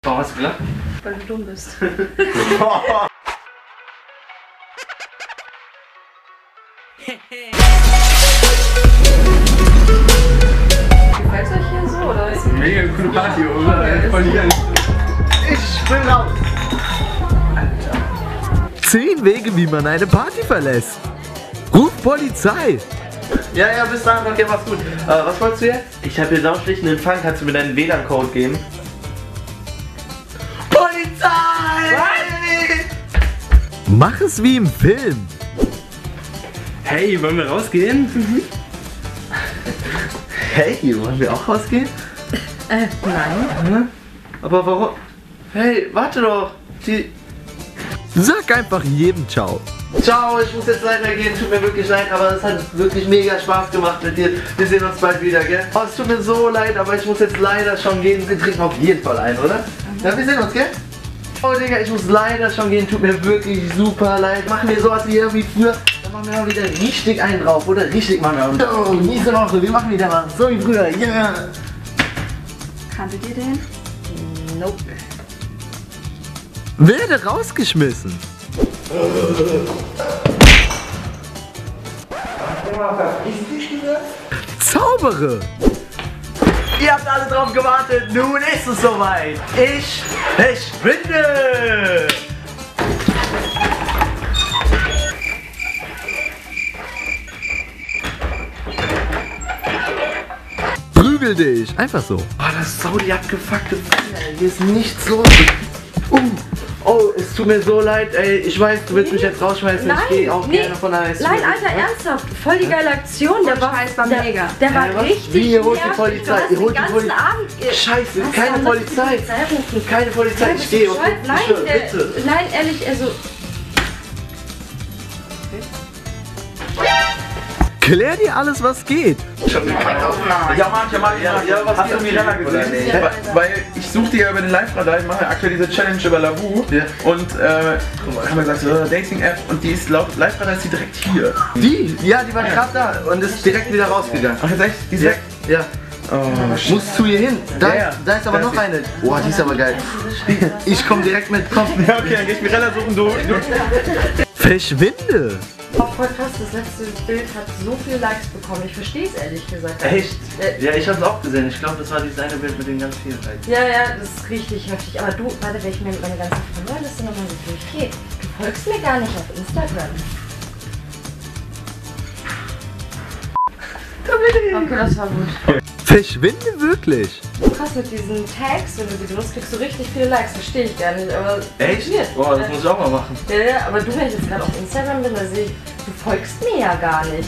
Warum hast du gelacht? Weil du dumm bist. Gefällt's euch hier so, oder? Mega coole Party, oder? Voll geil. Ich will raus! 10 Wege, wie man eine Party verlässt. Ruf Polizei. Ja, bis dahin, okay, mach's gut. Was wolltest du jetzt? Ich habe hier sauschlichten Empfang, kannst du mir deinen WLAN-Code geben? Polizei! Mach es wie im Film. Hey, wollen wir rausgehen? Hey, wollen wir auch rausgehen? Nein. Aber warum? Hey, warte doch! Sag einfach jedem Ciao. Ciao, ich muss jetzt leider gehen, tut mir wirklich leid, aber es hat wirklich mega Spaß gemacht mit dir. Wir sehen uns bald wieder, gell? Oh, es tut mir so leid, aber ich muss jetzt leider schon gehen. Wir trinken auf jeden Fall ein, oder? Ja, wir sehen uns, gell? Oh, Digga, ich muss leider schon gehen, tut mir wirklich super leid. Machen wir sowas wie irgendwie früher, dann machen wir mal wieder richtig einen drauf, oder? Richtig machen wir. Oh, nächste Woche, wir machen wieder mal so wie früher, ja! Yeah. Kanntet ihr den? Nope. Werde rausgeschmissen. Zaubere. Ihr habt alle drauf gewartet, nun ist es soweit. Ich verschwinde! Prügel dich. Einfach so. Oh, das ist so die abgefuckte Falle, ey. Hier ist nichts los. Oh, es tut mir so leid, ey. Ich weiß, du willst mich jetzt rausschmeißen. Nein, ich gehe auch gerne von der Nein, Alter, ernsthaft. Voll die geile Aktion. Der war mega. Der war was? richtig Wie, ihr holt die nervig. Polizei? Du Ihr holt hast die den ganzen Polizei? Abend... Scheiße, Was keine soll das Polizei. rufen? Keine Polizei, ich gehe. Okay? Nein, Ich schwör, bitte. nein, ehrlich, also... Klär dir alles, was geht. Ja, was hast du Mirella gesehen? Nee. Weil ich suchte ja über den Live-Radar, ich mache aktuell diese Challenge über Lavu und haben wir gesagt, so, Dating-App und die ist laut Live-Radar ist die direkt hier. Die war gerade da und ist direkt wieder rausgegangen. Ach, jetzt echt? Die ist weg? Ja. Oh, Musst zu ihr hin. Da, Ja. da ist aber Da noch ist eine. Boah, die ist aber geil. Ich komm direkt mit. Komm. Ja, okay, dann geh ich Mirella suchen, du. Verschwinde. Oh, voll krass, das letzte Bild hat so viele Likes bekommen. Ich verstehe es ehrlich gesagt. Echt? Ja, ich hab's auch gesehen. Ich glaube, das war dieses eine Bild mit den ganz vielen Likes. Ja, das ist richtig heftig. Aber du, warte, wenn ich mir meine ganze Followerliste nochmal so durchgehe, du folgst mir gar nicht auf Instagram. Okay, das war gut. Verschwinde wirklich. Krass mit diesen Tags, wenn du die benutzt, kriegst du richtig viele Likes. Verstehe ich gar nicht, aber... Echt? Boah, das muss ich auch mal machen. Ja, aber du, wenn ich jetzt gerade auf Instagram bin, da sehe ich, du folgst mir ja gar nicht.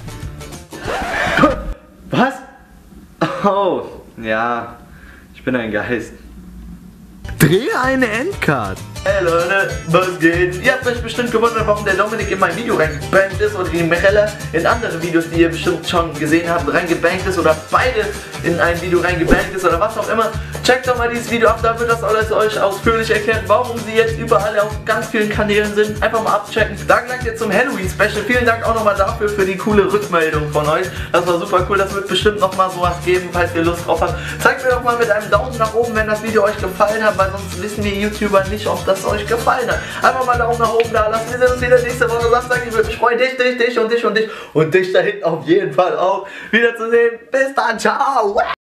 Was? Oh, ja. Ich bin ein Geist. Drehe eine Endcard. Hey Leute, was geht? Ihr habt euch bestimmt gewundert, warum der Dominik in mein Video reingebankt ist oder die Mirella in andere Videos, die ihr bestimmt schon gesehen habt, reingebankt ist oder beide in ein Video reingebankt ist oder was auch immer. Checkt doch mal dieses Video ab, da wird das alles euch ausführlich erklärt, warum sie jetzt überall auf ganz vielen Kanälen sind. Einfach mal abchecken. Dann gelangt ihr zum Halloween-Special. Vielen Dank auch nochmal dafür für die coole Rückmeldung von euch. Das war super cool, das wird bestimmt nochmal sowas geben, falls ihr Lust drauf habt. Zeigt mir doch mal mit einem Daumen nach oben, wenn das Video euch gefallen hat, weil sonst wissen wir YouTuber nicht, ob das euch gefallen hat. Einfach mal Daumen nach oben da lassen. Wir sehen uns wieder nächste Woche Samstag. Ich würde mich freuen, dich und dich da hinten auf jeden Fall auch wiederzusehen. Bis dann, ciao!